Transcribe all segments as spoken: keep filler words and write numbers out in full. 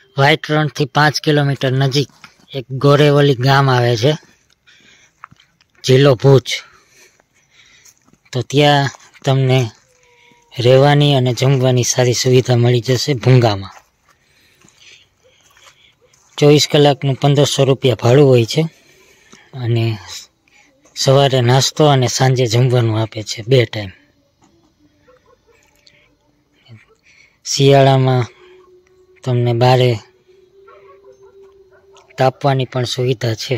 White રણથી પાંચ kilometre નજીક એક ગોરેવલી ગામ આવે છે, જિલ્લો ભુજ. તો ત્યાં તમને રહેવાની અને જમવાની સારી સુવિધા મળી જશે ભૂંગામાં. ચોવીસ કલાકનું પંદરસો રૂપિયા ભાડું હોય છે અને સવારે નાસ્તો અને સાંજે જમવાનું આપે છે, બે ટાઈમ. શિયાળામાં તમને બારે તાપવાની પણ સુવિધા છે.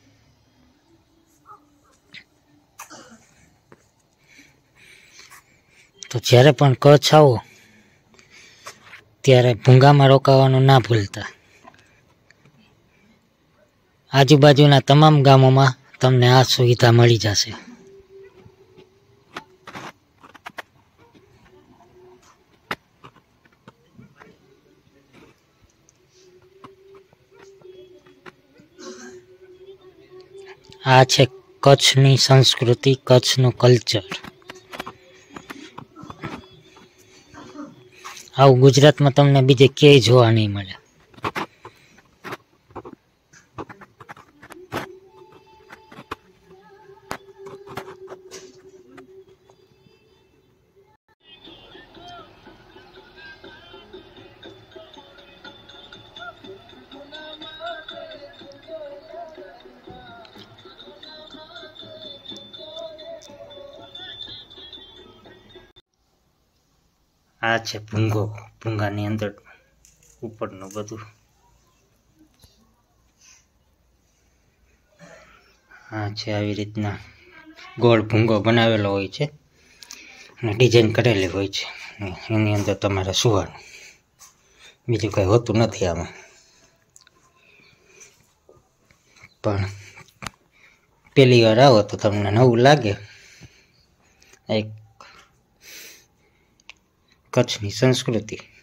તો જ્યારે પણ કચ્છ આવો ત્યારે ભૂંગામાં રોકાવાનું ના ભૂલતા. આજુબાજુના તમામ ગામોમાં તમને આ સુવિધા મળી જશે. આ છે કચ્છની સંસ્કૃતિ, કચ્છનું કલ્ચર. આવું ગુજરાતમાં તમને બીજે ક્યાંય જોવા નહીં મળે. આ છે ભૂંગો. ભૂંગાની અંદર ઉપરનું બધું. આ છે આવી રીતના ગોળ ભૂંગો બનાવેલો હોય છે અને ડિઝાઇન કરેલી હોય છે. એની અંદર તમારે સુવાનું, બીજું કંઈ હોતું નથી આમાં. પણ પહેલી વાર આવો તો તમને નવું લાગે. એક કચ્છની સંસ્કૃતિ.